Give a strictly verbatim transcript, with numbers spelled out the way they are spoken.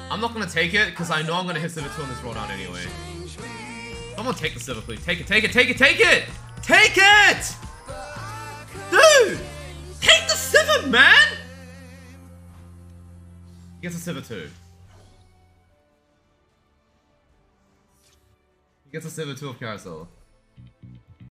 I'm not gonna take it because I know I'm gonna hit Civ two on this roll down anyway. I'm gonna take the Civ, please. Take it, take it, take it, take it! Take it! Dude! Take the Civ, man! He gets a Civ two. He gets a Civ two of Carousel.